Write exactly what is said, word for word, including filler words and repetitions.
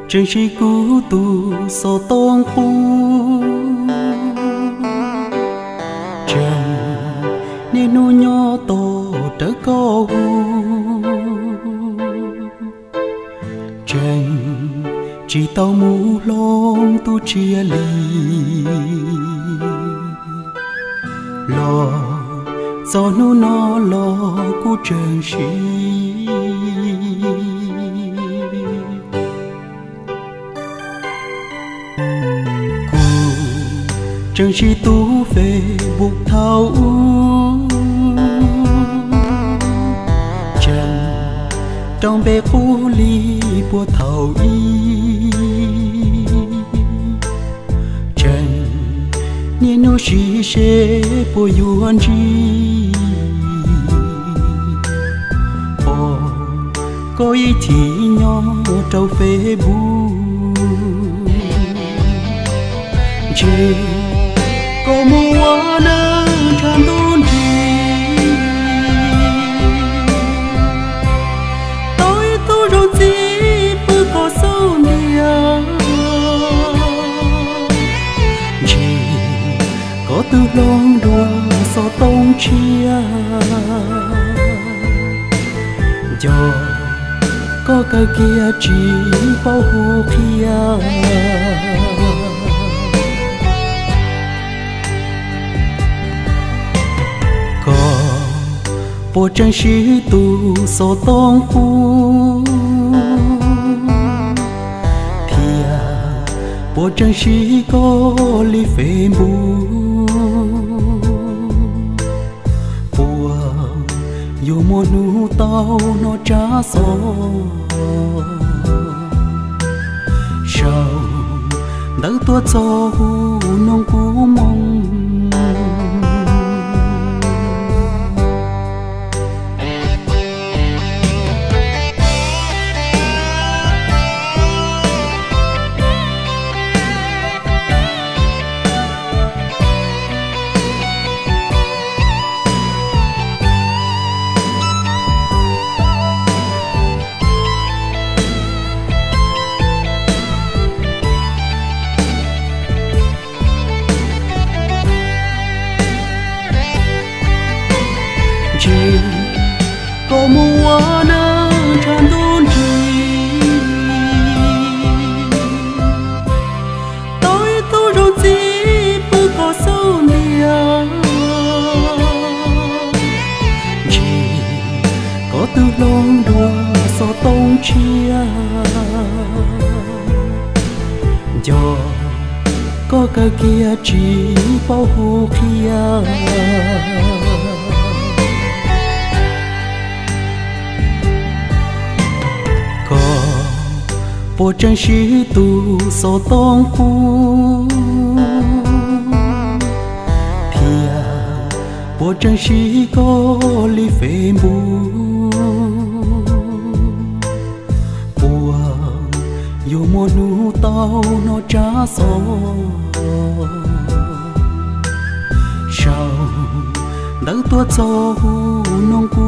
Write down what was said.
chân chỉ cú tu so tông phu chân nên nu nhỏ to trở có hu chân chỉ tao mù long tu chia ly lo do nu nó lo cu chân chỉ chân chỉ tu về buộc thao chân trong bể u ly bùa thầu y chân nhiên nu chỉ sẽ bùa yuan chi ô có ý thì nhỏ trâu phê bu chỉ có mua nơ tràn tôn trì tôi tu rồi gì bữa có sâu nhiều chỉ có từ lòng đùa so tông chia cho có cái kia chỉ bao hồ kia bộ chân sĩ tu so tông phu thia bộ chân sĩ có li phê bu bùa dù một nụ tao nó trả so sầu đỡ tua cho hu nông cú mong có mua nơ tràn tôn trì tôi tu rồi gì bữa có sâu nhiều chỉ có từ lòng đùa so tông chia cho có cái kia chỉ bao hồ kia bộ chân sĩ tu so tông phu thia bộ chân sĩ có li phê bu bùa dù một nụ tao nó trả so sầu đỡ tua cho hu nông cú